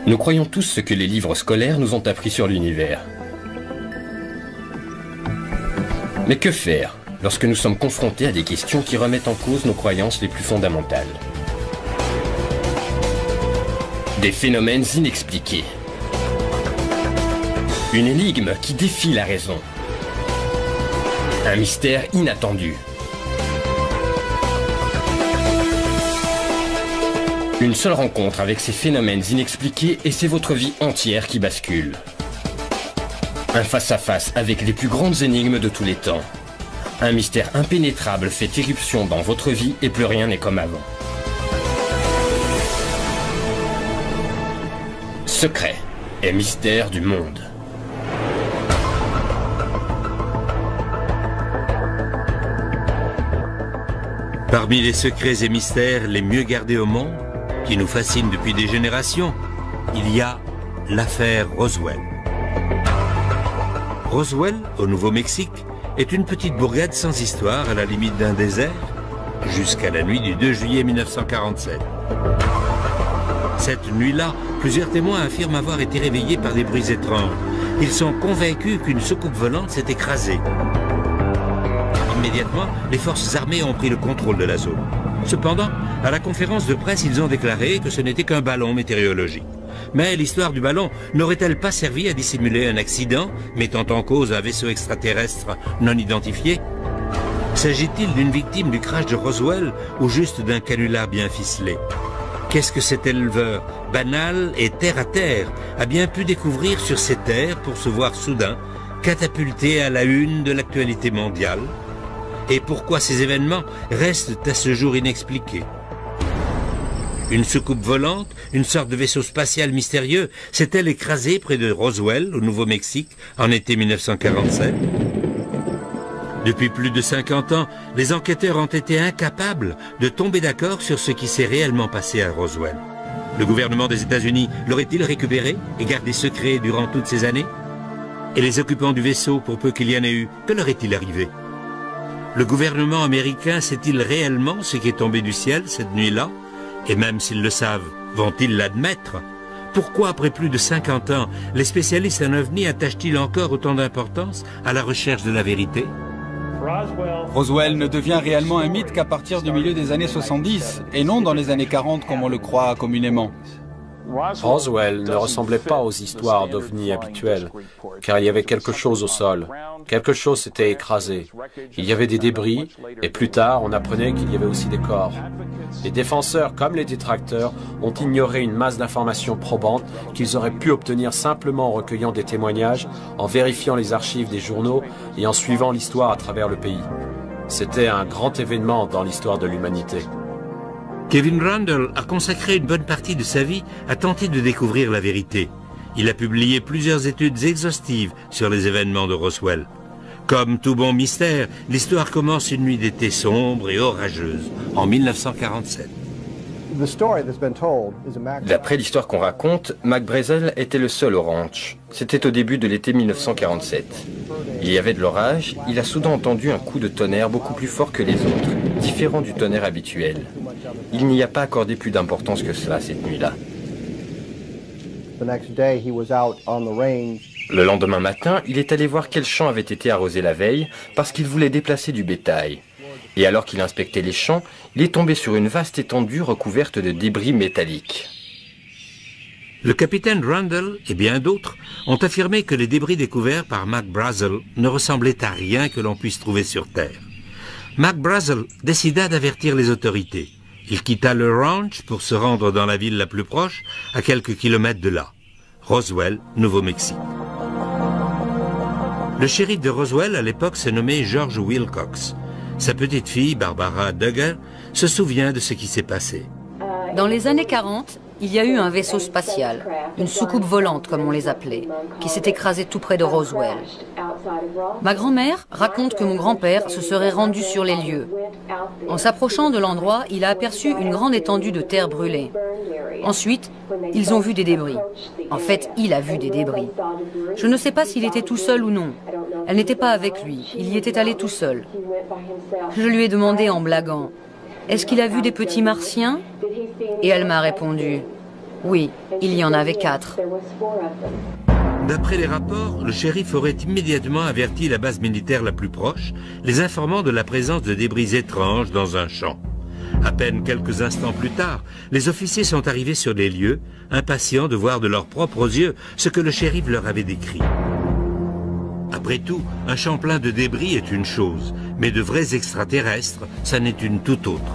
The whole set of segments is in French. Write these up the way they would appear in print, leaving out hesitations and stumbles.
Nous croyons tous ce que les livres scolaires nous ont appris sur l'univers. Mais que faire lorsque nous sommes confrontés à des questions qui remettent en cause nos croyances les plus fondamentales? Des phénomènes inexpliqués. Une énigme qui défie la raison. Un mystère inattendu. Une seule rencontre avec ces phénomènes inexpliqués et c'est votre vie entière qui bascule. Un face-à-face avec les plus grandes énigmes de tous les temps. Un mystère impénétrable fait irruption dans votre vie et plus rien n'est comme avant. Secret et mystère du monde. Parmi les secrets et mystères les mieux gardés au monde, qui nous fascinent depuis des générations, il y a l'affaire Roswell. Roswell, au Nouveau-Mexique, est une petite bourgade sans histoire à la limite d'un désert, jusqu'à la nuit du 2 juillet 1947. Cette nuit-là, plusieurs témoins affirment avoir été réveillés par des bruits étranges. Ils sont convaincus qu'une soucoupe volante s'est écrasée. Immédiatement, les forces armées ont pris le contrôle de la zone. Cependant, à la conférence de presse, ils ont déclaré que ce n'était qu'un ballon météorologique. Mais l'histoire du ballon n'aurait-elle pas servi à dissimuler un accident mettant en cause un vaisseau extraterrestre non identifié? S'agit-il d'une victime du crash de Roswell ou juste d'un canular bien ficelé? Qu'est-ce que cet éleveur, banal et terre-à-terre, a bien pu découvrir sur ces terres pour se voir soudain catapulté à la une de l'actualité mondiale? Et pourquoi ces événements restent à ce jour inexpliqués? Une soucoupe volante, une sorte de vaisseau spatial mystérieux, s'est-elle écrasée près de Roswell, au Nouveau-Mexique, en été 1947? Depuis plus de 50 ans, les enquêteurs ont été incapables de tomber d'accord sur ce qui s'est réellement passé à Roswell. Le gouvernement des États-Unis l'aurait-il récupéré et gardé secret durant toutes ces années? Et les occupants du vaisseau, pour peu qu'il y en ait eu, que leur est-il arrivé? Le gouvernement américain sait-il réellement ce qui est tombé du ciel cette nuit-là? Et même s'ils le savent, vont-ils l'admettre? Pourquoi, après plus de 50 ans, les spécialistes en ovni attachent-ils encore autant d'importance à la recherche de la vérité? Roswell ne devient réellement un mythe qu'à partir du milieu des années 70, et non dans les années 40 comme on le croit communément. Roswell ne ressemblait pas aux histoires d'ovnis habituelles, car il y avait quelque chose au sol. Quelque chose s'était écrasé. Il y avait des débris, et plus tard, on apprenait qu'il y avait aussi des corps. Les défenseurs, comme les détracteurs, ont ignoré une masse d'informations probantes qu'ils auraient pu obtenir simplement en recueillant des témoignages, en vérifiant les archives des journaux et en suivant l'histoire à travers le pays. C'était un grand événement dans l'histoire de l'humanité. Kevin Randle a consacré une bonne partie de sa vie à tenter de découvrir la vérité. Il a publié plusieurs études exhaustives sur les événements de Roswell. Comme tout bon mystère, l'histoire commence une nuit d'été sombre et orageuse, en 1947. D'après l'histoire qu'on raconte, Mac Brazel était le seul au ranch. C'était au début de l'été 1947. Il y avait de l'orage, il a soudain entendu un coup de tonnerre beaucoup plus fort que les autres, différent du tonnerre habituel. Il n'y a pas accordé plus d'importance que cela cette nuit-là. Le lendemain matin, il est allé voir quel champ avait été arrosé la veille parce qu'il voulait déplacer du bétail. Et alors qu'il inspectait les champs, il est tombé sur une vaste étendue recouverte de débris métalliques. Le capitaine Randle et bien d'autres ont affirmé que les débris découverts par Mac Brazel ne ressemblaient à rien que l'on puisse trouver sur Terre. Mac Brazel décida d'avertir les autorités. Il quitta le ranch pour se rendre dans la ville la plus proche, à quelques kilomètres de là, Roswell, Nouveau-Mexique. Le shérif de Roswell à l'époque se nommait George Wilcox. Sa petite fille, Barbara Duggar, se souvient de ce qui s'est passé. Dans les années 40, il y a eu un vaisseau spatial, une soucoupe volante comme on les appelait, qui s'est écrasée tout près de Roswell. Ma grand-mère raconte que mon grand-père se serait rendu sur les lieux. En s'approchant de l'endroit, il a aperçu une grande étendue de terre brûlée. Ensuite, ils ont vu des débris. En fait, il a vu des débris. Je ne sais pas s'il était tout seul ou non. Elle n'était pas avec lui, il y était allé tout seul. Je lui ai demandé en blaguant, « Est-ce qu'il a vu des petits martiens ?» Et elle m'a répondu, « Oui, il y en avait 4. D'après les rapports, le shérif aurait immédiatement averti la base militaire la plus proche, les informant de la présence de débris étranges dans un champ. À peine quelques instants plus tard, les officiers sont arrivés sur les lieux, impatients de voir de leurs propres yeux ce que le shérif leur avait décrit. Après tout, un champ plein de débris est une chose, mais de vrais extraterrestres, ça n'est une toute autre.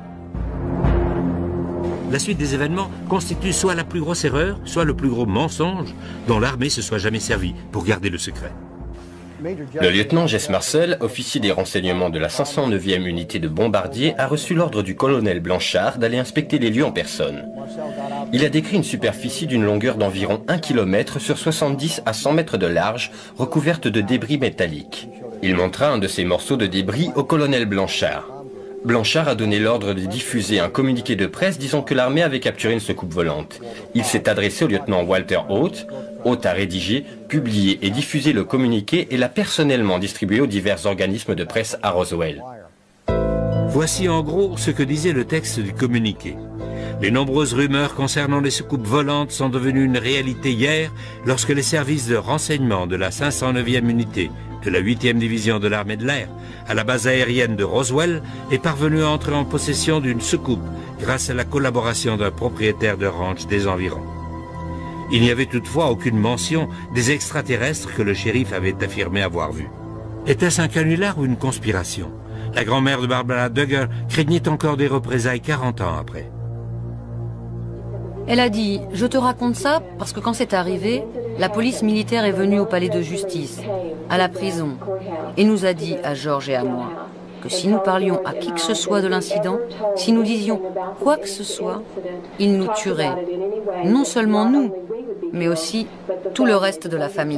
La suite des événements constitue soit la plus grosse erreur, soit le plus gros mensonge dont l'armée se soit jamais servie pour garder le secret. Le lieutenant Jess Marcel, officier des renseignements de la 509e unité de bombardiers, a reçu l'ordre du colonel Blanchard d'aller inspecter les lieux en personne. Il a décrit une superficie d'une longueur d'environ 1 km sur 70 à 100 mètres de large, recouverte de débris métalliques. Il montra un de ces morceaux de débris au colonel Blanchard. Blanchard a donné l'ordre de diffuser un communiqué de presse disant que l'armée avait capturé une soucoupe volante. Il s'est adressé au lieutenant Walter Haute. Haute a rédigé, publié et diffusé le communiqué et l'a personnellement distribué aux divers organismes de presse à Roswell. Voici en gros ce que disait le texte du communiqué. Les nombreuses rumeurs concernant les soucoupes volantes sont devenues une réalité hier lorsque les services de renseignement de la 509e unité de la 8e division de l'armée de l'air à la base aérienne de Roswell est parvenu à entrer en possession d'une soucoupe grâce à la collaboration d'un propriétaire de ranch des environs. Il n'y avait toutefois aucune mention des extraterrestres que le shérif avait affirmé avoir vus. Était-ce un canular ou une conspiration? La grand-mère de Barbara Duggar craignait encore des représailles 40 ans après. Elle a dit « Je te raconte ça parce que quand c'est arrivé, la police militaire est venue au palais de justice, à la prison, et nous a dit à George et à moi que si nous parlions à qui que ce soit de l'incident, si nous disions quoi que ce soit, ils nous tueraient. Non seulement nous, mais aussi tout le reste de la famille. »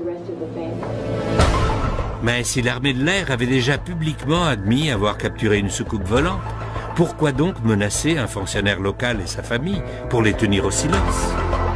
Mais si l'armée de l'air avait déjà publiquement admis avoir capturé une soucoupe volante, pourquoi donc menacer un fonctionnaire local et sa famille pour les tenir au silence?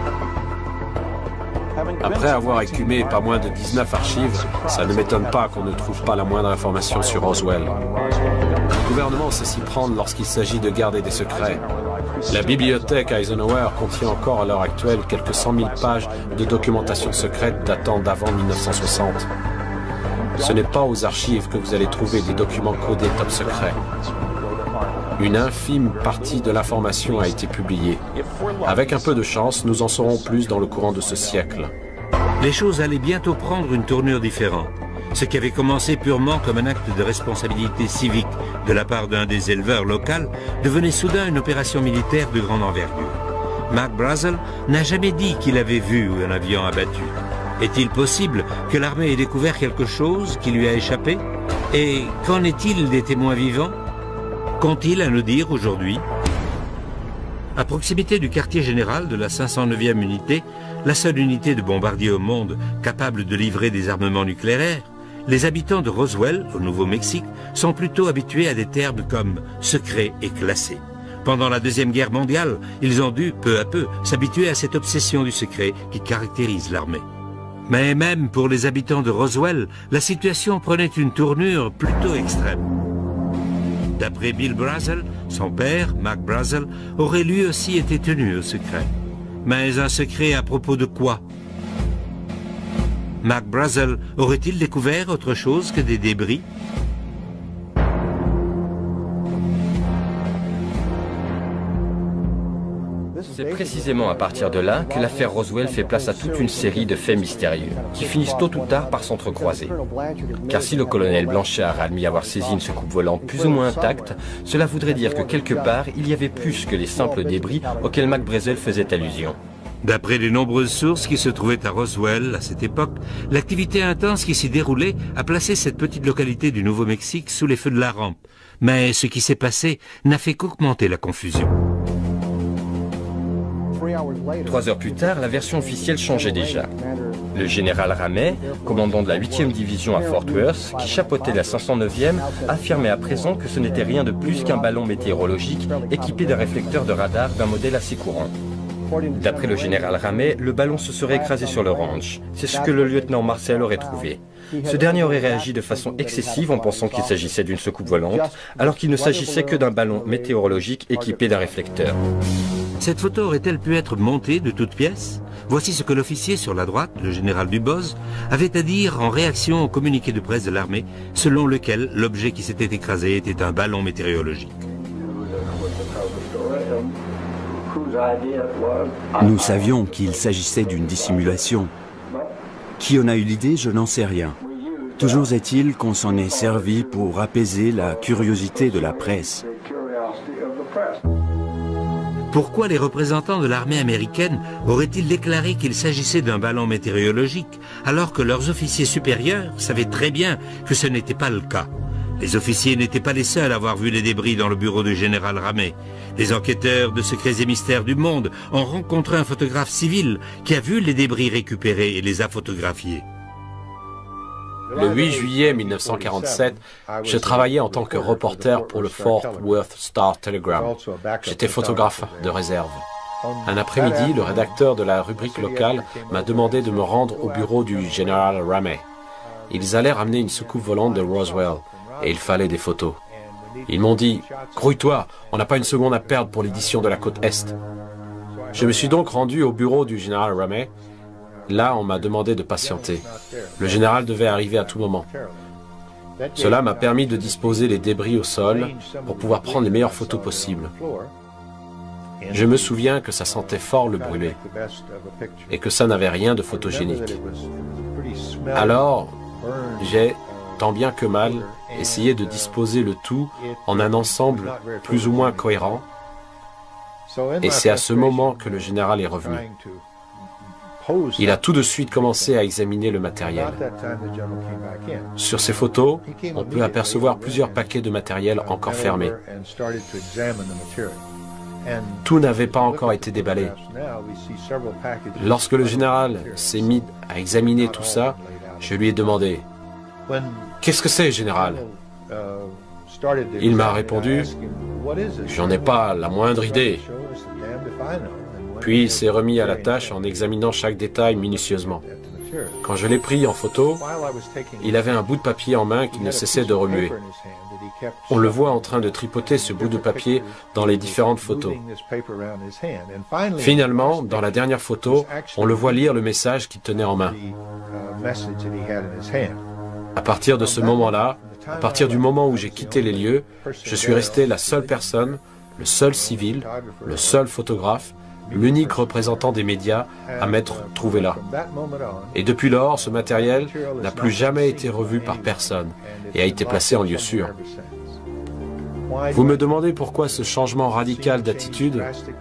Après avoir écumé pas moins de 19 archives, ça ne m'étonne pas qu'on ne trouve pas la moindre information sur Roswell. Le gouvernement sait s'y prendre lorsqu'il s'agit de garder des secrets. La bibliothèque Eisenhower contient encore à l'heure actuelle quelques 100 000 pages de documentation secrète datant d'avant 1960. Ce n'est pas aux archives que vous allez trouver des documents codés top secret. Une infime partie de l'information a été publiée. Avec un peu de chance, nous en saurons plus dans le courant de ce siècle. Les choses allaient bientôt prendre une tournure différente. Ce qui avait commencé purement comme un acte de responsabilité civique de la part d'un des éleveurs locaux devenait soudain une opération militaire de grande envergure. Mac Brazel n'a jamais dit qu'il avait vu un avion abattu. Est-il possible que l'armée ait découvert quelque chose qui lui a échappé? Et qu'en est-il des témoins vivants? Qu'ont-ils à nous dire aujourd'hui? À proximité du quartier général de la 509e unité, la seule unité de bombardiers au monde capable de livrer des armements nucléaires, les habitants de Roswell, au Nouveau-Mexique, sont plutôt habitués à des termes comme « secret » et « classé ». Pendant la Deuxième Guerre mondiale, ils ont dû, peu à peu, s'habituer à cette obsession du secret qui caractérise l'armée. Mais même pour les habitants de Roswell, la situation prenait une tournure plutôt extrême. D'après Bill Brazel, son père, Mac Brazel, aurait lui aussi été tenu au secret. Mais un secret à propos de quoi? Mac Brazel aurait-il découvert autre chose que des débris? C'est précisément à partir de là que l'affaire Roswell fait place à toute une série de faits mystérieux, qui finissent tôt ou tard par s'entrecroiser. Car si le colonel Blanchard a admis avoir saisi une soucoupe volante plus ou moins intacte, cela voudrait dire que quelque part, il y avait plus que les simples débris auxquels Mac Brazel faisait allusion. D'après les nombreuses sources qui se trouvaient à Roswell à cette époque, l'activité intense qui s'y déroulait a placé cette petite localité du Nouveau-Mexique sous les feux de la rampe. Mais ce qui s'est passé n'a fait qu'augmenter la confusion. 3 heures plus tard, la version officielle changeait déjà. Le général Ramey, commandant de la 8e division à Fort Worth, qui chapeautait la 509e, affirmait à présent que ce n'était rien de plus qu'un ballon météorologique équipé d'un réflecteur de radar d'un modèle assez courant. D'après le général Ramey, le ballon se serait écrasé sur le ranch. C'est ce que le lieutenant Marcel aurait trouvé. Ce dernier aurait réagi de façon excessive en pensant qu'il s'agissait d'une soucoupe volante, alors qu'il ne s'agissait que d'un ballon météorologique équipé d'un réflecteur. Cette photo aurait-elle pu être montée de toutes pièces? Voici ce que l'officier sur la droite, le général Duboz, avait à dire en réaction au communiqué de presse de l'armée, selon lequel l'objet qui s'était écrasé était un ballon météorologique. Nous savions qu'il s'agissait d'une dissimulation. Qui en a eu l'idée, je n'en sais rien. Toujours est-il qu'on s'en est servi pour apaiser la curiosité de la presse. Pourquoi les représentants de l'armée américaine auraient-ils déclaré qu'il s'agissait d'un ballon météorologique, alors que leurs officiers supérieurs savaient très bien que ce n'était pas le cas? Les officiers n'étaient pas les seuls à avoir vu les débris dans le bureau du général Ramey. Les enquêteurs de Secrets et Mystères du Monde ont rencontré un photographe civil qui a vu les débris récupérés et les a photographiés. Le 8 juillet 1947, je travaillais en tant que reporter pour le Fort Worth Star-Telegram. J'étais photographe de réserve. Un après-midi, le rédacteur de la rubrique locale m'a demandé de me rendre au bureau du général Ramey. Ils allaient ramener une soucoupe volante de Roswell et il fallait des photos. Ils m'ont dit « Grouille-toi, on n'a pas une seconde à perdre pour l'édition de la côte Est ». Je me suis donc rendu au bureau du général Ramey. Là, on m'a demandé de patienter. Le général devait arriver à tout moment. Cela m'a permis de disposer les débris au sol pour pouvoir prendre les meilleures photos possibles. Je me souviens que ça sentait fort le brûlé et que ça n'avait rien de photogénique. Alors, j'ai, tant bien que mal, essayé de disposer le tout en un ensemble plus ou moins cohérent. Et c'est à ce moment que le général est revenu. Il a tout de suite commencé à examiner le matériel. Sur ces photos, on peut apercevoir plusieurs paquets de matériel encore fermés. Tout n'avait pas encore été déballé. Lorsque le général s'est mis à examiner tout ça, je lui ai demandé « Qu'est-ce que c'est, général ?» Il m'a répondu « J'en ai pas la moindre idée. » Puis il s'est remis à la tâche en examinant chaque détail minutieusement. Quand je l'ai pris en photo, il avait un bout de papier en main qui ne cessait de remuer. On le voit en train de tripoter ce bout de papier dans les différentes photos. Finalement, dans la dernière photo, on le voit lire le message qu'il tenait en main. À partir de ce moment-là, à partir du moment où j'ai quitté les lieux, je suis resté la seule personne, le seul civil, le seul photographe, l'unique représentant des médias à m'être trouvé là. Et depuis lors, ce matériel n'a plus jamais été revu par personne et a été placé en lieu sûr. Vous me demandez pourquoi ce changement radical d'attitude?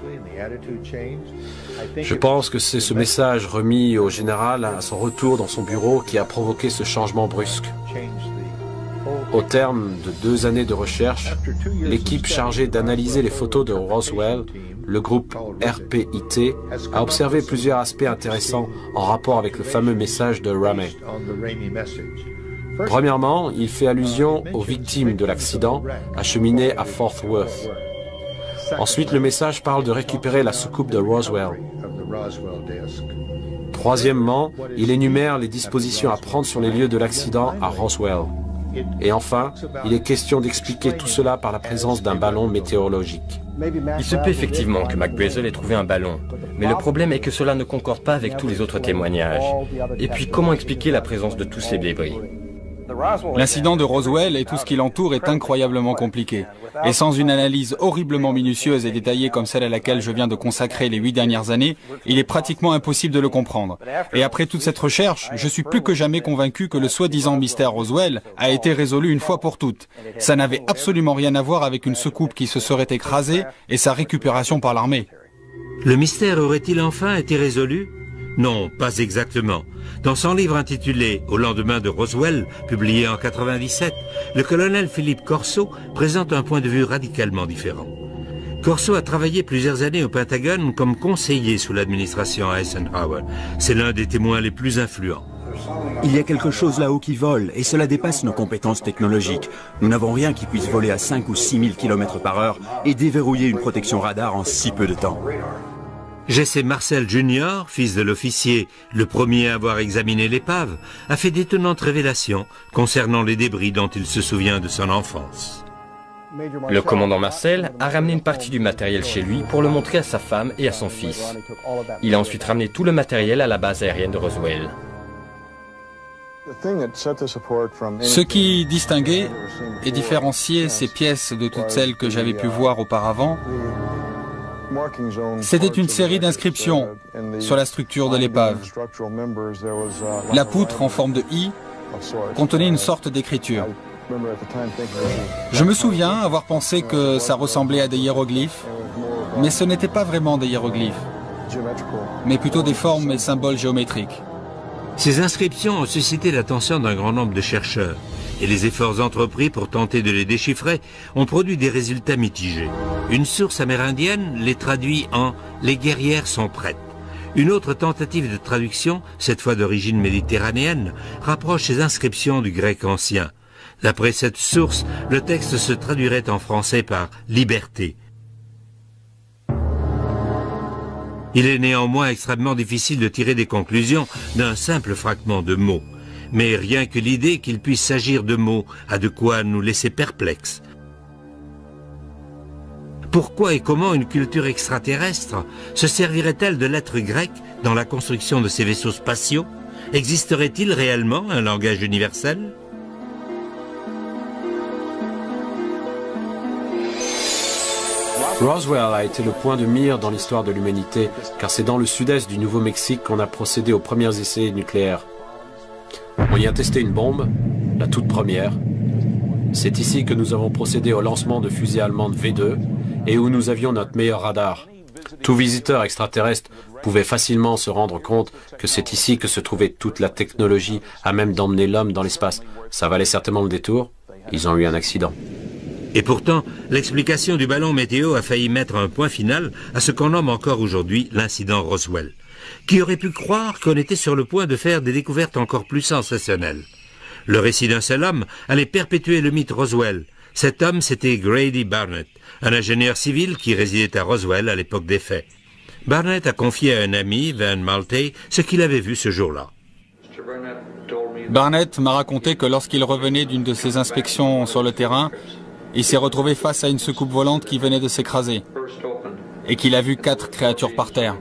Je pense que c'est ce message remis au général à son retour dans son bureau qui a provoqué ce changement brusque. Au terme de 2 années de recherche, l'équipe chargée d'analyser les photos de Roswell, le groupe RPIT, a observé plusieurs aspects intéressants en rapport avec le fameux message de Ramey. Premièrement, il fait allusion aux victimes de l'accident acheminées à Fort Worth. Ensuite, le message parle de récupérer la soucoupe de Roswell. Troisièmement, il énumère les dispositions à prendre sur les lieux de l'accident à Roswell. Et enfin, il est question d'expliquer tout cela par la présence d'un ballon météorologique. Il se peut effectivement que McBrazel ait trouvé un ballon, mais le problème est que cela ne concorde pas avec tous les autres témoignages. Et puis, comment expliquer la présence de tous ces débris? L'incident de Roswell et tout ce qui l'entoure est incroyablement compliqué. Et sans une analyse horriblement minutieuse et détaillée comme celle à laquelle je viens de consacrer les 8 dernières années, il est pratiquement impossible de le comprendre. Et après toute cette recherche, je suis plus que jamais convaincu que le soi-disant mystère Roswell a été résolu une fois pour toutes. Ça n'avait absolument rien à voir avec une soucoupe qui se serait écrasée et sa récupération par l'armée. Le mystère aurait-il enfin été résolu? Non, pas exactement. Dans son livre intitulé « Au lendemain de Roswell », publié en 1997, le colonel Philippe Corso présente un point de vue radicalement différent. Corso a travaillé plusieurs années au Pentagone comme conseiller sous l'administration Eisenhower. C'est l'un des témoins les plus influents. Il y a quelque chose là-haut qui vole, et cela dépasse nos compétences technologiques. Nous n'avons rien qui puisse voler à 5 ou 6 000 km/h et déverrouiller une protection radar en si peu de temps. Jesse Marcel Jr., fils de l'officier, le premier à avoir examiné l'épave, a fait d'étonnantes révélations concernant les débris dont il se souvient de son enfance. Le commandant Marcel a ramené une partie du matériel chez lui pour le montrer à sa femme et à son fils. Il a ensuite ramené tout le matériel à la base aérienne de Roswell. Ce qui distinguait et différenciait ces pièces de toutes celles que j'avais pu voir auparavant, c'était une série d'inscriptions sur la structure de l'épave. La poutre en forme de I contenait une sorte d'écriture. Je me souviens avoir pensé que ça ressemblait à des hiéroglyphes, mais ce n'était pas vraiment des hiéroglyphes, mais plutôt des formes et symboles géométriques. Ces inscriptions ont suscité l'attention d'un grand nombre de chercheurs, et les efforts entrepris pour tenter de les déchiffrer ont produit des résultats mitigés. Une source amérindienne les traduit en « Les guerrières sont prêtes ». Une autre tentative de traduction, cette fois d'origine méditerranéenne, rapproche ces inscriptions du grec ancien. D'après cette source, le texte se traduirait en français par « liberté ». Il est néanmoins extrêmement difficile de tirer des conclusions d'un simple fragment de mots. Mais rien que l'idée qu'il puisse s'agir de mots a de quoi nous laisser perplexes. Pourquoi et comment une culture extraterrestre se servirait-elle de lettres grecques dans la construction de ces vaisseaux spatiaux? Existerait-il réellement un langage universel? Roswell a été le point de mire dans l'histoire de l'humanité, car c'est dans le sud-est du Nouveau-Mexique qu'on a procédé aux premiers essais nucléaires. On y a testé une bombe, la toute première. C'est ici que nous avons procédé au lancement de fusées allemandes V2 et où nous avions notre meilleur radar. Tout visiteur extraterrestre pouvait facilement se rendre compte que c'est ici que se trouvait toute la technologie à même d'emmener l'homme dans l'espace. Ça valait certainement le détour. Ils ont eu un accident. Et pourtant, l'explication du ballon météo a failli mettre un point final à ce qu'on nomme encore aujourd'hui l'incident Roswell. Qui aurait pu croire qu'on était sur le point de faire des découvertes encore plus sensationnelles? Le récit d'un seul homme allait perpétuer le mythe Roswell. Cet homme, c'était Grady Barnett, un ingénieur civil qui résidait à Roswell à l'époque des faits. Barnett a confié à un ami, Van Malte, ce qu'il avait vu ce jour-là. Barnett m'a raconté que lorsqu'il revenait d'une de ses inspections sur le terrain, il s'est retrouvé face à une soucoupe volante qui venait de s'écraser et qu'il a vu 4 créatures par terre.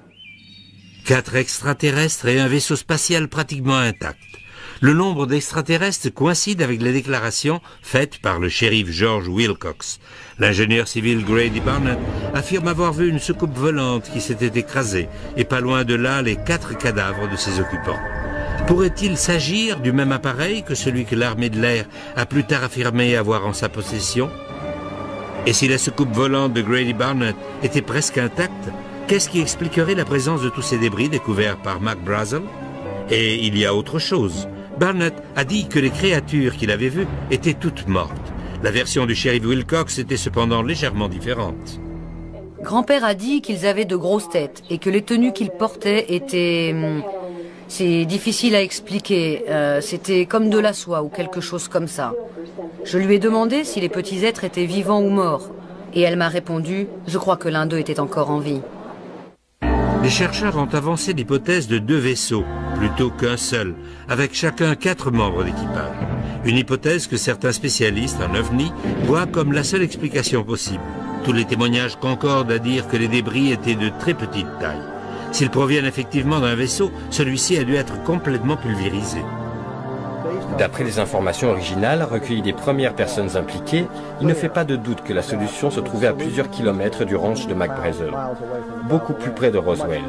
4 extraterrestres et un vaisseau spatial pratiquement intact. Le nombre d'extraterrestres coïncide avec les déclarations faites par le shérif George Wilcox. L'ingénieur civil Grady Barnett affirme avoir vu une soucoupe volante qui s'était écrasée et pas loin de là les 4 cadavres de ses occupants. Pourrait-il s'agir du même appareil que celui que l'armée de l'air a plus tard affirmé avoir en sa possession? Et si la soucoupe volante de Grady Barnett était presque intacte, qu'est-ce qui expliquerait la présence de tous ces débris découverts par Mac Brazel? Et il y a autre chose. Barnett a dit que les créatures qu'il avait vues étaient toutes mortes. La version du shérif Wilcox était cependant légèrement différente. Grand-père a dit qu'ils avaient de grosses têtes et que les tenues qu'ils portaient étaient... C'est difficile à expliquer. C'était comme de la soie ou quelque chose comme ça. Je lui ai demandé si les petits êtres étaient vivants ou morts. Et elle m'a répondu, je crois que l'un d'eux était encore en vie. Les chercheurs ont avancé l'hypothèse de 2 vaisseaux, plutôt qu'un seul, avec chacun 4 membres d'équipage. Une hypothèse que certains spécialistes en OVNI voient comme la seule explication possible. Tous les témoignages concordent à dire que les débris étaient de très petite taille. S'ils proviennent effectivement d'un vaisseau, celui-ci a dû être complètement pulvérisé. D'après les informations originales recueillies des premières personnes impliquées, il ne fait pas de doute que la solution se trouvait à plusieurs kilomètres du ranch de Mac Brazel, beaucoup plus près de Roswell.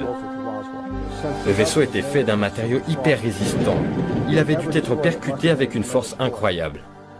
Le vaisseau était fait d'un matériau hyper résistant. Il avait dû être percuté avec une force incroyable.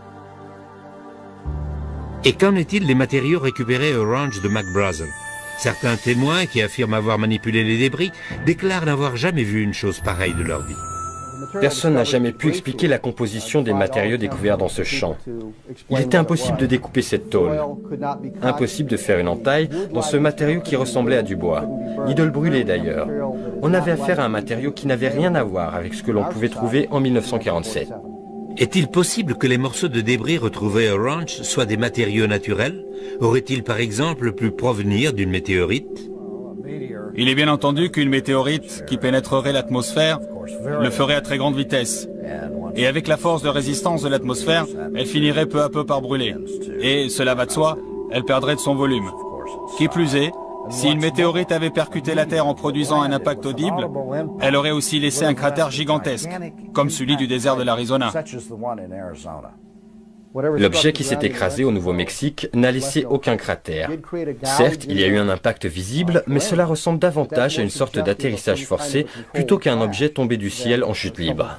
Et qu'en est-il des matériaux récupérés au ranch de Mac Brazel? Certains témoins qui affirment avoir manipulé les débris déclarent n'avoir jamais vu une chose pareille de leur vie. Personne n'a jamais pu expliquer la composition des matériaux découverts dans ce champ. Il était impossible de découper cette tôle. Impossible de faire une entaille dans ce matériau qui ressemblait à du bois, ni de le brûler d'ailleurs. On avait affaire à un matériau qui n'avait rien à voir avec ce que l'on pouvait trouver en 1947. Est-il possible que les morceaux de débris retrouvés au ranch soient des matériaux naturels? Aurait-il par exemple pu provenir d'une météorite? Il est bien entendu qu'une météorite qui pénétrerait l'atmosphère le ferait à très grande vitesse. Et avec la force de résistance de l'atmosphère, elle finirait peu à peu par brûler. Et, cela va de soi, elle perdrait de son volume. Qui plus est, si une météorite avait percuté la Terre en produisant un impact audible, elle aurait aussi laissé un cratère gigantesque, comme celui du désert de l'Arizona. L'objet qui s'est écrasé au Nouveau-Mexique n'a laissé aucun cratère. Certes, il y a eu un impact visible, mais cela ressemble davantage à une sorte d'atterrissage forcé plutôt qu'à un objet tombé du ciel en chute libre.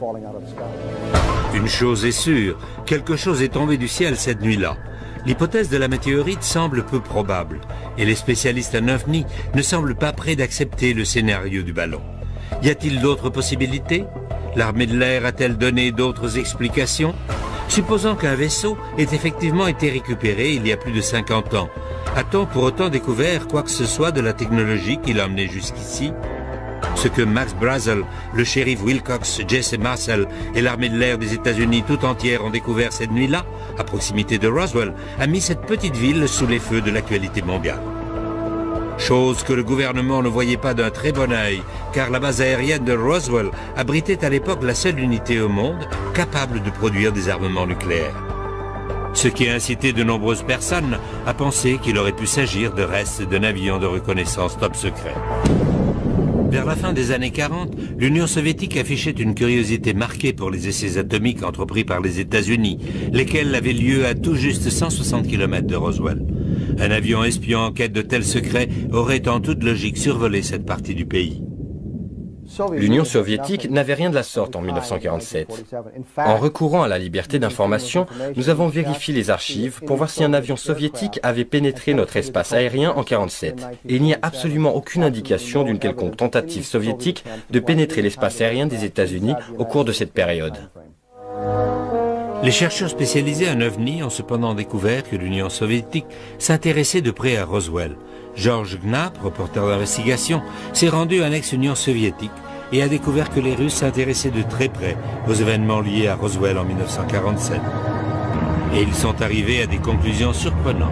Une chose est sûre, quelque chose est tombé du ciel cette nuit-là. L'hypothèse de la météorite semble peu probable, et les spécialistes en OVNI ne semblent pas prêts d'accepter le scénario du ballon. Y a-t-il d'autres possibilités? L'armée de l'air a-t-elle donné d'autres explications? Supposons qu'un vaisseau ait effectivement été récupéré il y a plus de 50 ans, a-t-on pour autant découvert quoi que ce soit de la technologie qui l'a emmené jusqu'ici? Ce que Max Brazel, le shérif Wilcox, Jesse Marcel et l'armée de l'air des États-Unis tout entière ont découvert cette nuit-là, à proximité de Roswell, a mis cette petite ville sous les feux de l'actualité mondiale. Chose que le gouvernement ne voyait pas d'un très bon œil, car la base aérienne de Roswell abritait à l'époque la seule unité au monde capable de produire des armements nucléaires. Ce qui a incité de nombreuses personnes à penser qu'il aurait pu s'agir de restes d'un avion de reconnaissance top secret. Vers la fin des années 40, l'Union soviétique affichait une curiosité marquée pour les essais atomiques entrepris par les États-Unis, lesquels avaient lieu à tout juste 160 km de Roswell. Un avion espion en quête de tels secrets aurait en toute logique survolé cette partie du pays. L'Union soviétique n'avait rien de la sorte en 1947. En recourant à la liberté d'information, nous avons vérifié les archives pour voir si un avion soviétique avait pénétré notre espace aérien en 1947. Et il n'y a absolument aucune indication d'une quelconque tentative soviétique de pénétrer l'espace aérien des États-Unis au cours de cette période. Les chercheurs spécialisés en OVNI ont cependant découvert que l'Union soviétique s'intéressait de près à Roswell. George Knapp, reporter d'investigation, s'est rendu en ex-Union soviétique et a découvert que les Russes s'intéressaient de très près aux événements liés à Roswell en 1947. Et ils sont arrivés à des conclusions surprenantes.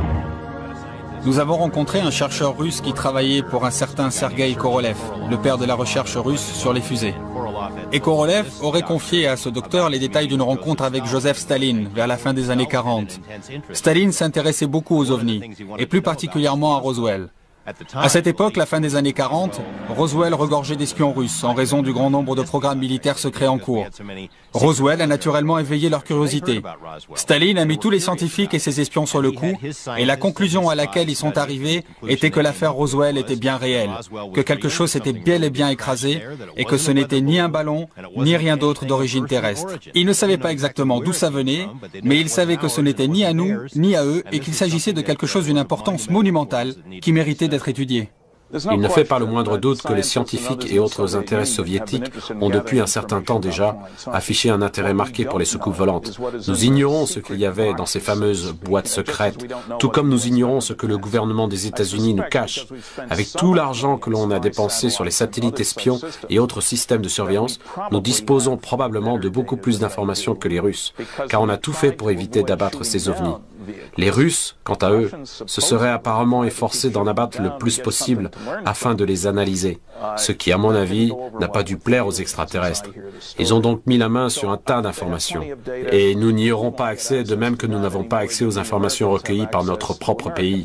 Nous avons rencontré un chercheur russe qui travaillait pour un certain Sergei Korolev, le père de la recherche russe sur les fusées. Et Korolev aurait confié à ce docteur les détails d'une rencontre avec Joseph Staline vers la fin des années 40. Staline s'intéressait beaucoup aux ovnis, et plus particulièrement à Roswell. À cette époque, la fin des années 40, Roswell regorgeait d'espions russes en raison du grand nombre de programmes militaires secrets en cours. Roswell a naturellement éveillé leur curiosité. Staline a mis tous les scientifiques et ses espions sur le coup, et la conclusion à laquelle ils sont arrivés était que l'affaire Roswell était bien réelle, que quelque chose s'était bel et bien écrasé, et que ce n'était ni un ballon, ni rien d'autre d'origine terrestre. Ils ne savaient pas exactement d'où ça venait, mais ils savaient que ce n'était ni à nous, ni à eux, et qu'il s'agissait de quelque chose d'une importance monumentale qui méritait d'être étudié. Il ne fait pas le moindre doute que les scientifiques et autres intérêts soviétiques ont depuis un certain temps déjà affiché un intérêt marqué pour les soucoupes volantes. Nous ignorons ce qu'il y avait dans ces fameuses boîtes secrètes, tout comme nous ignorons ce que le gouvernement des États-Unis nous cache. Avec tout l'argent que l'on a dépensé sur les satellites espions et autres systèmes de surveillance, nous disposons probablement de beaucoup plus d'informations que les Russes, car on a tout fait pour éviter d'abattre ces ovnis. Les Russes, quant à eux, se seraient apparemment efforcés d'en abattre le plus possible afin de les analyser, ce qui, à mon avis, n'a pas dû plaire aux extraterrestres. Ils ont donc mis la main sur un tas d'informations. Et nous n'y aurons pas accès, de même que nous n'avons pas accès aux informations recueillies par notre propre pays.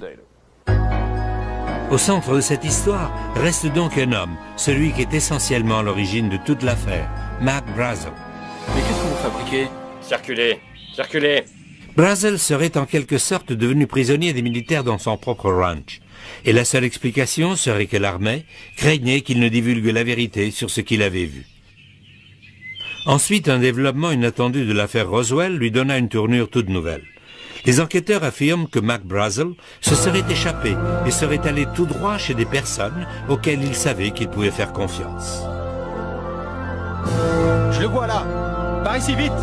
Au centre de cette histoire reste donc un homme, celui qui est essentiellement à l'origine de toute l'affaire, Mac Brazel. Mais qu'est-ce que vous fabriquez? Circulez, circulez. Brazel serait en quelque sorte devenu prisonnier des militaires dans son propre ranch. Et la seule explication serait que l'armée craignait qu'il ne divulgue la vérité sur ce qu'il avait vu. Ensuite, un développement inattendu de l'affaire Roswell lui donna une tournure toute nouvelle. Les enquêteurs affirment que Mac Brazel se serait échappé et serait allé tout droit chez des personnes auxquelles il savait qu'il pouvait faire confiance. Je le vois là. Par ici, vite.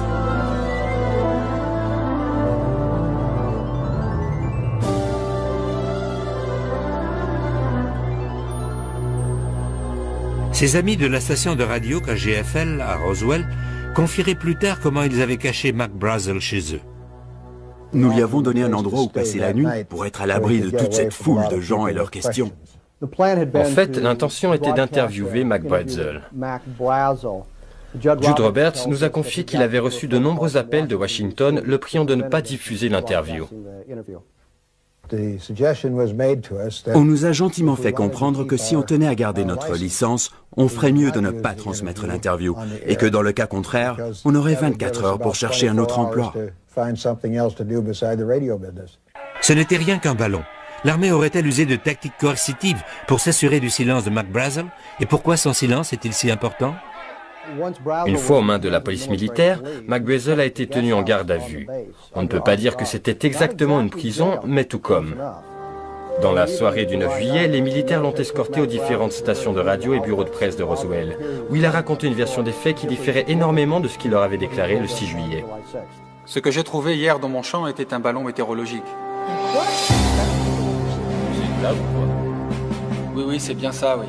Ses amis de la station de radio KGFL à Roswell confieraient plus tard comment ils avaient caché Mac Brazel chez eux. Nous lui avons donné un endroit où passer la nuit pour être à l'abri de toute cette foule de gens et leurs questions. En fait, l'intention était d'interviewer Mac Brazel. Jude Roberts nous a confié qu'il avait reçu de nombreux appels de Washington le priant de ne pas diffuser l'interview. On nous a gentiment fait comprendre que si on tenait à garder notre licence, on ferait mieux de ne pas transmettre l'interview et que dans le cas contraire, on aurait 24 heures pour chercher un autre emploi. Ce n'était rien qu'un ballon. L'armée aurait-elle usé de tactiques coercitives pour s'assurer du silence de Mac Brazel? Et pourquoi son silence est-il si important? Une fois aux mains de la police militaire, Mac Brazel a été tenu en garde à vue. On ne peut pas dire que c'était exactement une prison, mais tout comme. Dans la soirée du 9 juillet, les militaires l'ont escorté aux différentes stations de radio et bureaux de presse de Roswell, où il a raconté une version des faits qui différait énormément de ce qu'il leur avait déclaré le 6 juillet. Ce que j'ai trouvé hier dans mon champ était un ballon météorologique. Oui, c'est bien ça, oui.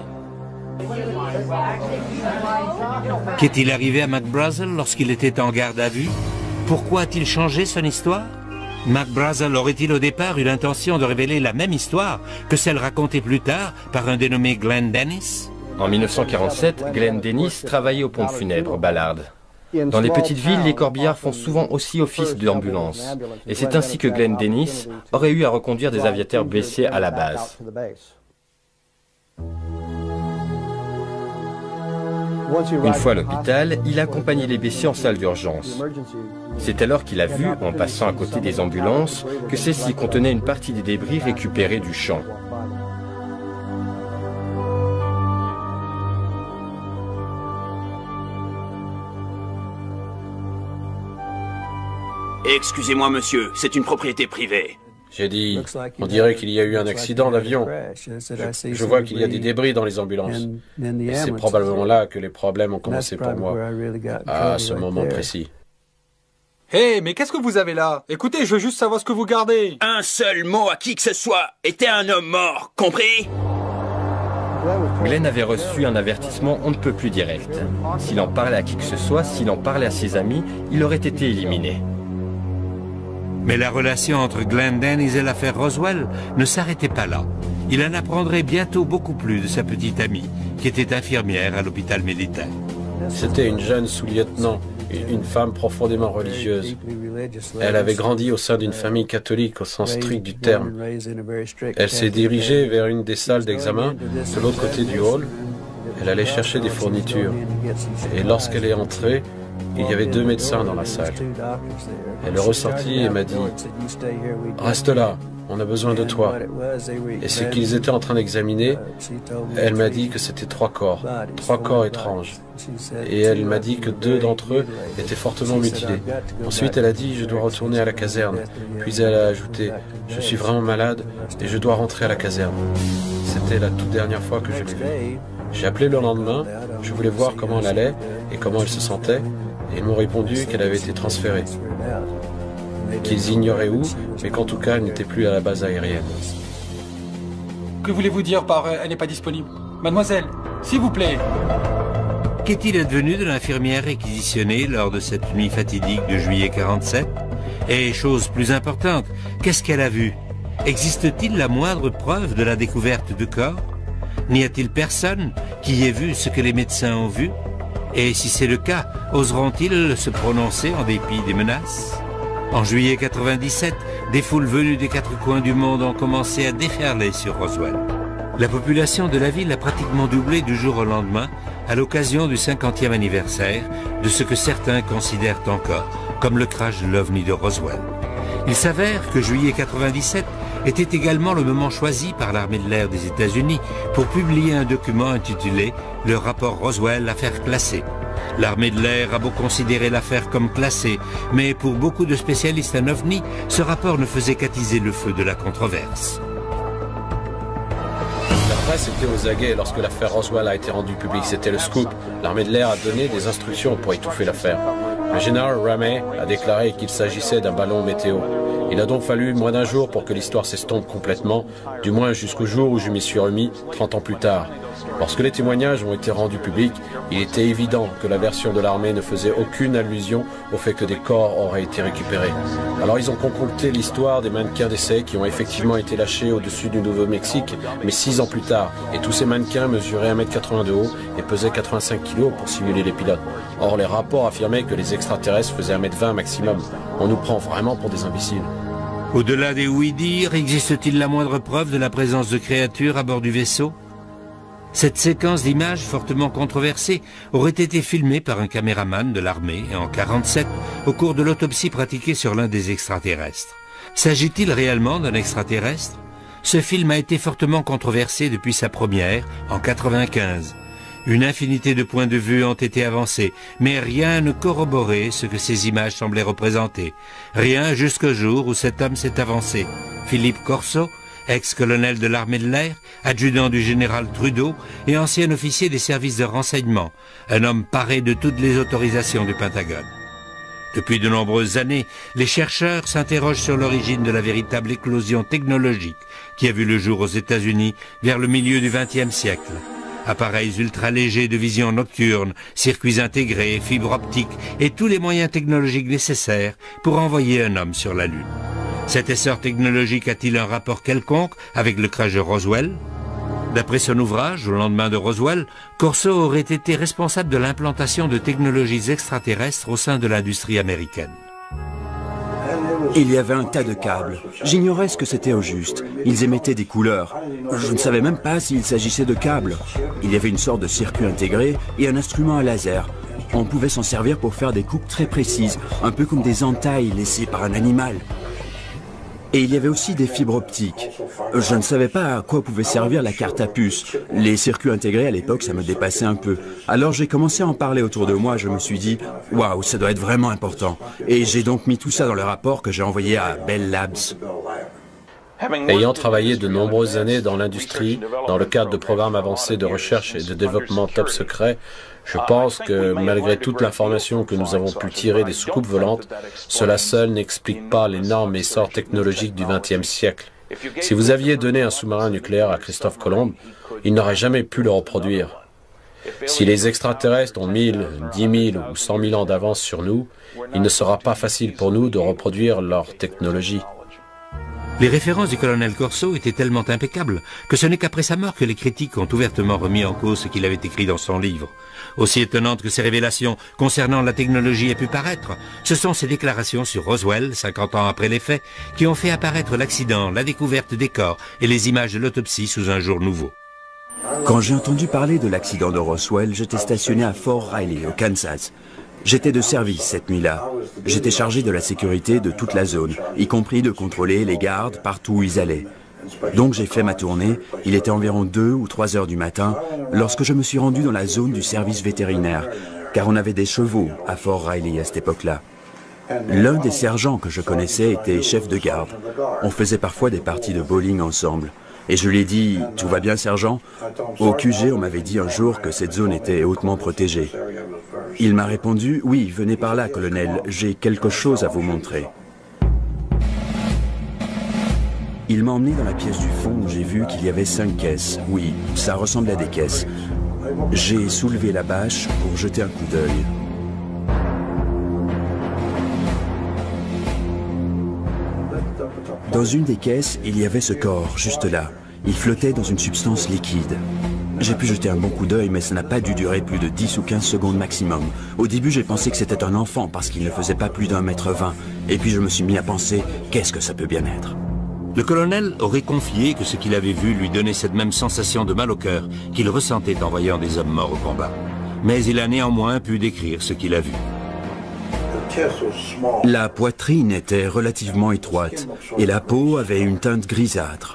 Qu'est-il arrivé à Mac Brazel lorsqu'il était en garde à vue? Pourquoi a-t-il changé son histoire? Mac Brazel aurait-il au départ eu l'intention de révéler la même histoire que celle racontée plus tard par un dénommé Glenn Dennis? En 1947, Glenn Dennis travaillait aux pompes funèbres Ballard. Dans les petites villes, les corbillards font souvent aussi office d'ambulance. Et c'est ainsi que Glenn Dennis aurait eu à reconduire des aviateurs blessés à la base. Une fois à l'hôpital, il a accompagné les blessés en salle d'urgence. C'est alors qu'il a vu, en passant à côté des ambulances, que celles-ci contenaient une partie des débris récupérés du champ. Excusez-moi, monsieur, c'est une propriété privée. J'ai dit, on dirait qu'il y a eu un accident d'avion. Je vois qu'il y a des débris dans les ambulances. Et c'est probablement là que les problèmes ont commencé pour moi, à ce moment précis. Hé, mais qu'est-ce que vous avez là? Écoutez, je veux juste savoir ce que vous gardez. Un seul mot à qui que ce soit était un homme mort, compris? Glenn avait reçu un avertissement on ne peut plus direct. S'il en parlait à qui que ce soit, s'il en parlait à ses amis, il aurait été éliminé. Mais la relation entre Glenn Dennis et l'affaire Roswell ne s'arrêtait pas là. Il en apprendrait bientôt beaucoup plus de sa petite amie, qui était infirmière à l'hôpital militaire. C'était une jeune sous-lieutenant, une femme profondément religieuse. Elle avait grandi au sein d'une famille catholique au sens strict du terme. Elle s'est dirigée vers une des salles d'examen de l'autre côté du hall. Elle allait chercher des fournitures. Et lorsqu'elle est entrée, il y avait 2 médecins dans la salle. Elle est ressortie et m'a dit « Reste là, on a besoin de toi. » Et ce qu'ils étaient en train d'examiner, elle m'a dit que c'était 3 corps étranges. Et elle m'a dit que 2 d'entre eux étaient fortement mutilés. Ensuite, elle a dit « Je dois retourner à la caserne. » Puis elle a ajouté « Je suis vraiment malade et je dois rentrer à la caserne. » C'était la toute dernière fois que je l'ai vue. J'ai appelé le lendemain, je voulais voir comment elle allait et comment elle se sentait. Et ils m'ont répondu qu'elle avait été transférée, qu'ils ignoraient où, mais qu'en tout cas, elle n'était plus à la base aérienne. Que voulez-vous dire par « elle n'est pas disponible » ? Mademoiselle, s'il vous plaît. Qu'est-il advenu de l'infirmière réquisitionnée lors de cette nuit fatidique de juillet 47? Et chose plus importante, qu'est-ce qu'elle a vu? Existe-t-il la moindre preuve de la découverte de corps? N'y a-t-il personne qui ait vu ce que les médecins ont vu? Et si c'est le cas, oseront-ils se prononcer en dépit des menaces? En juillet 97, des foules venues des 4 coins du monde ont commencé à déferler sur Roswell. La population de la ville a pratiquement doublé du jour au lendemain à l'occasion du 50e anniversaire de ce que certains considèrent encore comme le crash de l'OVNI de Roswell. Il s'avère que juillet 97 était également le moment choisi par l'armée de l'air des États-Unis pour publier un document intitulé « Le rapport Roswell, affaire classée ». L'armée de l'air a beau considérer l'affaire comme classée, mais pour beaucoup de spécialistes en OVNI, ce rapport ne faisait qu'attiser le feu de la controverse. La presse était aux aguets lorsque l'affaire Roswell a été rendue publique. C'était le scoop. L'armée de l'air a donné des instructions pour étouffer l'affaire. Le général Ramey a déclaré qu'il s'agissait d'un ballon météo. Il a donc fallu moins d'1 jour pour que l'histoire s'estompe complètement, du moins jusqu'au jour où je m'y suis remis 30 ans plus tard. Lorsque les témoignages ont été rendus publics, il était évident que la version de l'armée ne faisait aucune allusion au fait que des corps auraient été récupérés. Alors ils ont concocté l'histoire des mannequins d'essai qui ont effectivement été lâchés au-dessus du Nouveau-Mexique, mais 6 ans plus tard. Et tous ces mannequins mesuraient 1,80 m de haut et pesaient 85 kg pour simuler les pilotes. Or, les rapports affirmaient que les extraterrestres faisaient 1,20 m maximum. On nous prend vraiment pour des imbéciles. Au-delà des oui-dire, existe-t-il la moindre preuve de la présence de créatures à bord du vaisseau? Cette séquence d'images fortement controversée aurait été filmée par un caméraman de l'armée en 1947 au cours de l'autopsie pratiquée sur l'un des extraterrestres. S'agit-il réellement d'un extraterrestre? Ce film a été fortement controversé depuis sa première en 1995. Une infinité de points de vue ont été avancés, mais rien ne corroborait ce que ces images semblaient représenter. Rien jusqu'au jour où cet homme s'est avancé. Philippe Corso, ex-colonel de l'armée de l'air, adjudant du général Trudeau et ancien officier des services de renseignement, un homme paré de toutes les autorisations du Pentagone. Depuis de nombreuses années, les chercheurs s'interrogent sur l'origine de la véritable éclosion technologique qui a vu le jour aux États-Unis vers le milieu du XXe siècle. Appareils ultra-légers de vision nocturne, circuits intégrés, fibres optiques et tous les moyens technologiques nécessaires pour envoyer un homme sur la Lune. Cet essor technologique a-t-il un rapport quelconque avec le crash de Roswell? D'après son ouvrage, au lendemain de Roswell, Corso aurait été responsable de l'implantation de technologies extraterrestres au sein de l'industrie américaine. Il y avait un tas de câbles. J'ignorais ce que c'était au juste. Ils émettaient des couleurs. Je ne savais même pas s'il s'agissait de câbles. Il y avait une sorte de circuit intégré et un instrument à laser. On pouvait s'en servir pour faire des coupes très précises, un peu comme des entailles laissées par un animal. Et il y avait aussi des fibres optiques. Je ne savais pas à quoi pouvait servir la carte à puce. Les circuits intégrés à l'époque, ça me dépassait un peu. Alors j'ai commencé à en parler autour de moi, je me suis dit « Waouh, ça doit être vraiment important ». Et j'ai donc mis tout ça dans le rapport que j'ai envoyé à Bell Labs. Ayant travaillé de nombreuses années dans l'industrie, dans le cadre de programmes avancés de recherche et de développement top secret, je pense que malgré toute l'information que nous avons pu tirer des soucoupes volantes, cela seul n'explique pas l'énorme essor technologique du XXe siècle. Si vous aviez donné un sous-marin nucléaire à Christophe Colomb, il n'aurait jamais pu le reproduire. Si les extraterrestres ont 1000, 10 000 ou 100 000 ans d'avance sur nous, il ne sera pas facile pour nous de reproduire leur technologie. Les références du colonel Corso étaient tellement impeccables que ce n'est qu'après sa mort que les critiques ont ouvertement remis en cause ce qu'il avait écrit dans son livre. Aussi étonnantes que ces révélations concernant la technologie aient pu paraître, ce sont ses déclarations sur Roswell, 50 ans après les faits, qui ont fait apparaître l'accident, la découverte des corps et les images de l'autopsie sous un jour nouveau. Quand j'ai entendu parler de l'accident de Roswell, j'étais stationné à Fort Riley, au Kansas. J'étais de service cette nuit-là. J'étais chargé de la sécurité de toute la zone, y compris de contrôler les gardes partout où ils allaient. Donc j'ai fait ma tournée, il était environ 2 ou 3 heures du matin, lorsque je me suis rendu dans la zone du service vétérinaire, car on avait des chevaux à Fort Riley à cette époque-là. L'un des sergents que je connaissais était chef de garde. On faisait parfois des parties de bowling ensemble. Et je lui ai dit, « Tout va bien, sergent ?» Au QG, on m'avait dit un jour que cette zone était hautement protégée. Il m'a répondu, « Oui, venez par là, colonel, j'ai quelque chose à vous montrer. » Il m'a emmené dans la pièce du fond où j'ai vu qu'il y avait 5 caisses. Oui, ça ressemble à des caisses. J'ai soulevé la bâche pour jeter un coup d'œil. Dans une des caisses, il y avait ce corps, juste là. Il flottait dans une substance liquide. J'ai pu jeter un bon coup d'œil, mais ça n'a pas dû durer plus de 10 ou 15 secondes maximum. Au début, j'ai pensé que c'était un enfant parce qu'il ne faisait pas plus d'1,20 m. Et puis je me suis mis à penser, qu'est-ce que ça peut bien être? Le colonel aurait confié que ce qu'il avait vu lui donnait cette même sensation de mal au cœur qu'il ressentait en voyant des hommes morts au combat. Mais il a néanmoins pu décrire ce qu'il a vu. La poitrine était relativement étroite et la peau avait une teinte grisâtre.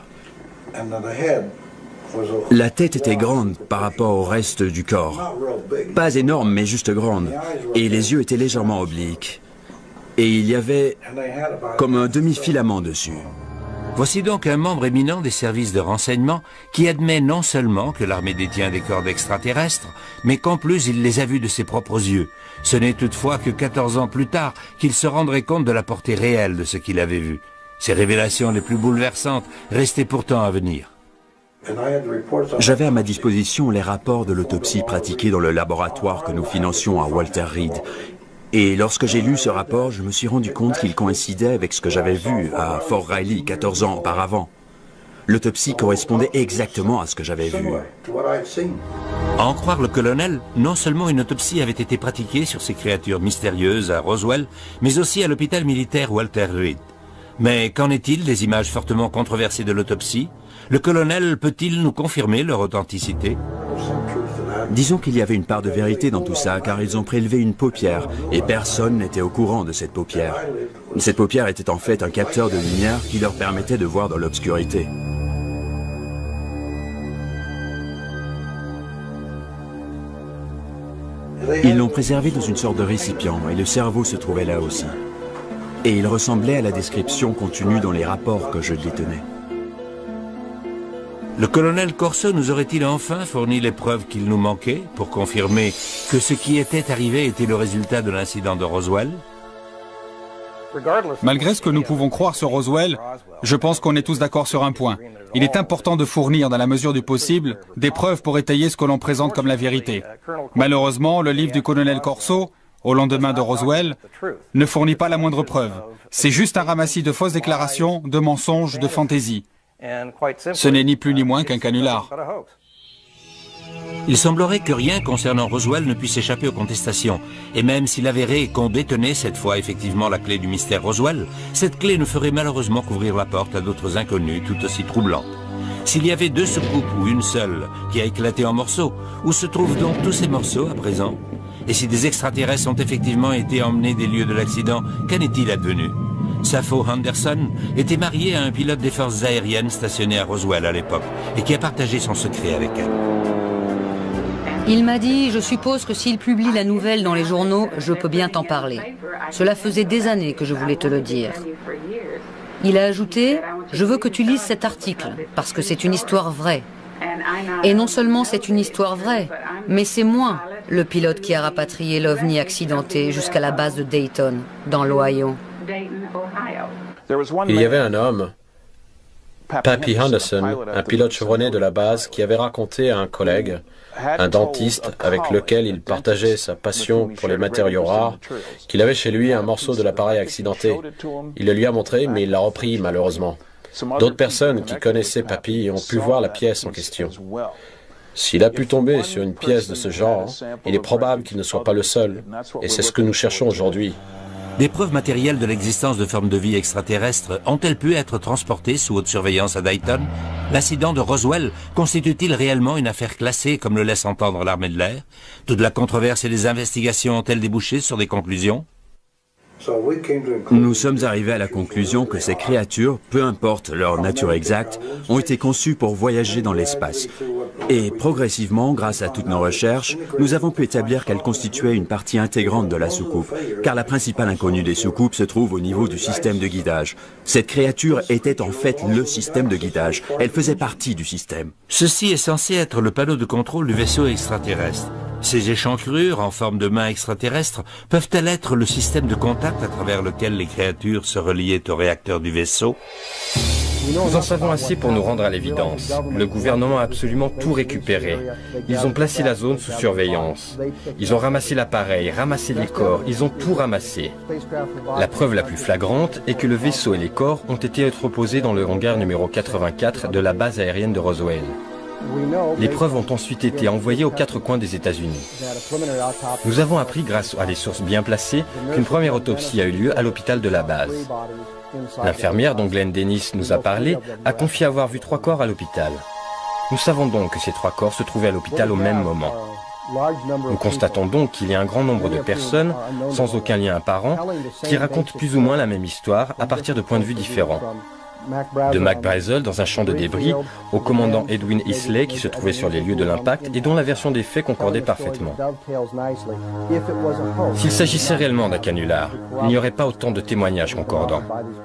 La tête était grande par rapport au reste du corps. Pas énorme, mais juste grande. Et les yeux étaient légèrement obliques. Et il y avait comme un demi-filament dessus. Voici donc un membre éminent des services de renseignement qui admet non seulement que l'armée détient des corps d'extraterrestres, mais qu'en plus il les a vus de ses propres yeux. Ce n'est toutefois que 14 ans plus tard qu'il se rendrait compte de la portée réelle de ce qu'il avait vu. Ces révélations les plus bouleversantes restaient pourtant à venir. J'avais à ma disposition les rapports de l'autopsie pratiquée dans le laboratoire que nous financions à Walter Reed. Et lorsque j'ai lu ce rapport, je me suis rendu compte qu'il coïncidait avec ce que j'avais vu à Fort Riley 14 ans auparavant. L'autopsie correspondait exactement à ce que j'avais vu. À en croire le colonel, non seulement une autopsie avait été pratiquée sur ces créatures mystérieuses à Roswell, mais aussi à l'hôpital militaire Walter Reed. Mais qu'en est-il des images fortement controversées de l'autopsie? Le colonel peut-il nous confirmer leur authenticité? Disons qu'il y avait une part de vérité dans tout ça, car ils ont prélevé une paupière, et personne n'était au courant de cette paupière. Cette paupière était en fait un capteur de lumière qui leur permettait de voir dans l'obscurité. Ils l'ont préservé dans une sorte de récipient, et le cerveau se trouvait là aussi. Et il ressemblait à la description contenue dans les rapports que je détenais. Le colonel Corso nous aurait-il enfin fourni les preuves qu'il nous manquait pour confirmer que ce qui était arrivé était le résultat de l'incident de Roswell? Malgré ce que nous pouvons croire sur Roswell, je pense qu'on est tous d'accord sur un point. Il est important de fournir, dans la mesure du possible, des preuves pour étayer ce que l'on présente comme la vérité. Malheureusement, le livre du colonel Corso, au lendemain de Roswell, ne fournit pas la moindre preuve. C'est juste un ramassis de fausses déclarations, de mensonges, de fantaisies. Ce n'est ni plus ni moins qu'un canular. Il semblerait que rien concernant Roswell ne puisse échapper aux contestations. Et même s'il avérait qu'on détenait cette fois effectivement la clé du mystère Roswell, cette clé ne ferait malheureusement qu'ouvrir la porte à d'autres inconnus tout aussi troublantes. S'il y avait deux soucoupes ou une seule qui a éclaté en morceaux, où se trouvent donc tous ces morceaux à présent? Et si des extraterrestres ont effectivement été emmenés des lieux de l'accident, qu'en est-il advenu? Sappho Anderson était mariée à un pilote des forces aériennes stationné à Roswell à l'époque et qui a partagé son secret avec elle. Il m'a dit, je suppose que s'il publie la nouvelle dans les journaux, je peux bien t'en parler. Cela faisait des années que je voulais te le dire. Il a ajouté, je veux que tu lises cet article, parce que c'est une histoire vraie. Et non seulement c'est une histoire vraie, mais c'est moi, le pilote qui a rapatrié l'OVNI accidenté jusqu'à la base de Dayton, dans l'Ohio. Il y avait un homme, Pappy Henderson, un pilote chevronné de la base, qui avait raconté à un collègue, un dentiste avec lequel il partageait sa passion pour les matériaux rares, qu'il avait chez lui un morceau de l'appareil accidenté. Il le lui a montré, mais il l'a repris malheureusement. D'autres personnes qui connaissaient Pappy ont pu voir la pièce en question. S'il a pu tomber sur une pièce de ce genre, il est probable qu'il ne soit pas le seul, et c'est ce que nous cherchons aujourd'hui. Des preuves matérielles de l'existence de formes de vie extraterrestres ont-elles pu être transportées sous haute surveillance à Dayton? L'incident de Roswell constitue-t-il réellement une affaire classée comme le laisse entendre l'armée de l'air? Toute la controverse et les investigations ont-elles débouché sur des conclusions? Nous sommes arrivés à la conclusion que ces créatures, peu importe leur nature exacte, ont été conçues pour voyager dans l'espace. Et progressivement, grâce à toutes nos recherches, nous avons pu établir qu'elles constituaient une partie intégrante de la soucoupe, car la principale inconnue des soucoupes se trouve au niveau du système de guidage. Cette créature était en fait le système de guidage. Elle faisait partie du système. Ceci est censé être le panneau de contrôle du vaisseau extraterrestre. Ces échancrures en forme de mains extraterrestres peuvent-elles être le système de contact à travers lequel les créatures se reliaient au réacteur du vaisseau? Nous en savons assez pour nous rendre à l'évidence. Le gouvernement a absolument tout récupéré. Ils ont placé la zone sous surveillance. Ils ont ramassé l'appareil, ramassé les corps, ils ont tout ramassé. La preuve la plus flagrante est que le vaisseau et les corps ont été entreposés dans le hangar numéro 84 de la base aérienne de Roswell. Les preuves ont ensuite été envoyées aux quatre coins des États-Unis. Nous avons appris, grâce à des sources bien placées, qu'une première autopsie a eu lieu à l'hôpital de la base. L'infirmière dont Glenn Dennis nous a parlé a confié avoir vu 3 corps à l'hôpital. Nous savons donc que ces 3 corps se trouvaient à l'hôpital au même moment. Nous constatons donc qu'il y a un grand nombre de personnes, sans aucun lien apparent, qui racontent plus ou moins la même histoire à partir de points de vue différents. De Mac Brazel dans un champ de débris au commandant Edwin Isley qui se trouvait sur les lieux de l'impact et dont la version des faits concordait parfaitement. S'il s'agissait réellement d'un canular, il n'y aurait pas autant de témoignages concordants.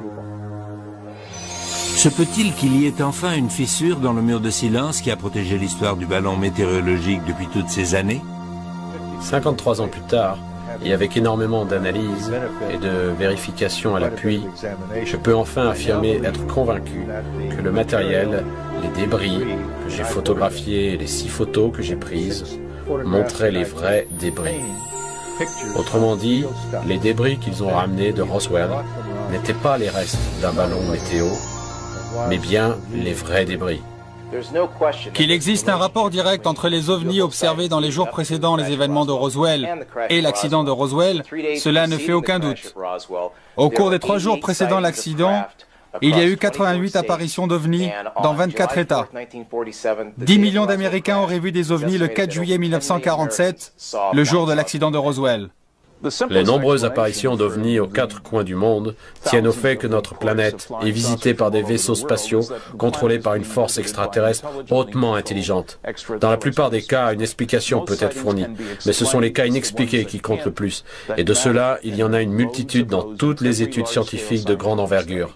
Se peut-il qu'il y ait enfin une fissure dans le mur de silence qui a protégé l'histoire du ballon météorologique depuis toutes ces années? 53 ans plus tard, Et avec énormément d'analyses et de vérifications à l'appui, je peux enfin affirmer être convaincu que le matériel, les débris que j'ai photographiés et les 6 photos que j'ai prises montraient les vrais débris. Autrement dit, les débris qu'ils ont ramenés de Roswell n'étaient pas les restes d'un ballon météo, mais bien les vrais débris. Qu'il existe un rapport direct entre les ovnis observés dans les jours précédant les événements de Roswell et l'accident de Roswell, cela ne fait aucun doute. Au cours des 3 jours précédant l'accident, il y a eu 88 apparitions d'ovnis dans 24 États. 10 millions d'Américains auraient vu des ovnis le 4 juillet 1947, le jour de l'accident de Roswell. Les nombreuses apparitions d'ovnis aux 4 coins du monde tiennent au fait que notre planète est visitée par des vaisseaux spatiaux contrôlés par une force extraterrestre hautement intelligente. Dans la plupart des cas, une explication peut être fournie, mais ce sont les cas inexpliqués qui comptent le plus. Et de cela, il y en a une multitude dans toutes les études scientifiques de grande envergure.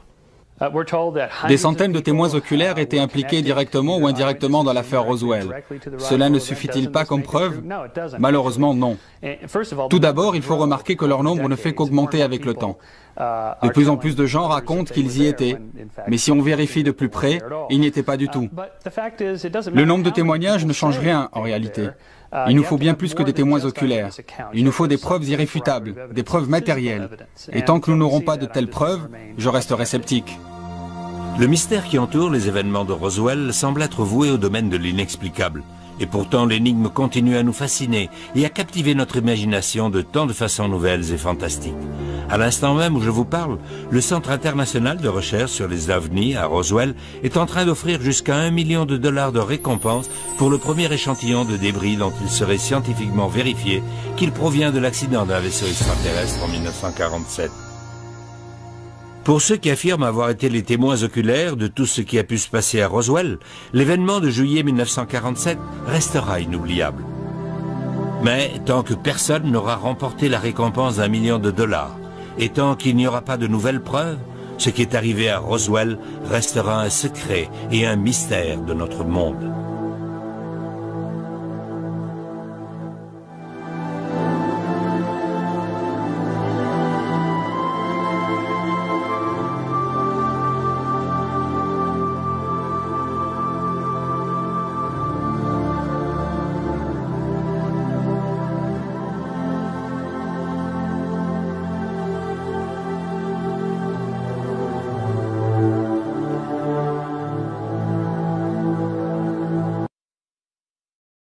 Des centaines de témoins oculaires étaient impliqués directement ou indirectement dans l'affaire Roswell. Cela ne suffit-il pas comme preuve? Malheureusement, non. Tout d'abord, il faut remarquer que leur nombre ne fait qu'augmenter avec le temps. De plus en plus de gens racontent qu'ils y étaient, mais si on vérifie de plus près, ils n'y étaient pas du tout. Le nombre de témoignages ne change rien en réalité. Il nous faut bien plus que des témoins oculaires. Il nous faut des preuves irréfutables, des preuves matérielles. Et tant que nous n'aurons pas de telles preuves, je resterai sceptique. Le mystère qui entoure les événements de Roswell semble être voué au domaine de l'inexplicable. Et pourtant, l'énigme continue à nous fasciner et à captiver notre imagination de tant de façons nouvelles et fantastiques. À l'instant même où je vous parle, le Centre international de recherche sur les ovnis à Roswell est en train d'offrir jusqu'à $1 million de récompense pour le premier échantillon de débris dont il serait scientifiquement vérifié qu'il provient de l'accident d'un vaisseau extraterrestre en 1947. Pour ceux qui affirment avoir été les témoins oculaires de tout ce qui a pu se passer à Roswell, l'événement de juillet 1947 restera inoubliable. Mais tant que personne n'aura remporté la récompense d'1 million de dollars, et tant qu'il n'y aura pas de nouvelles preuves, ce qui est arrivé à Roswell restera un secret et un mystère de notre monde.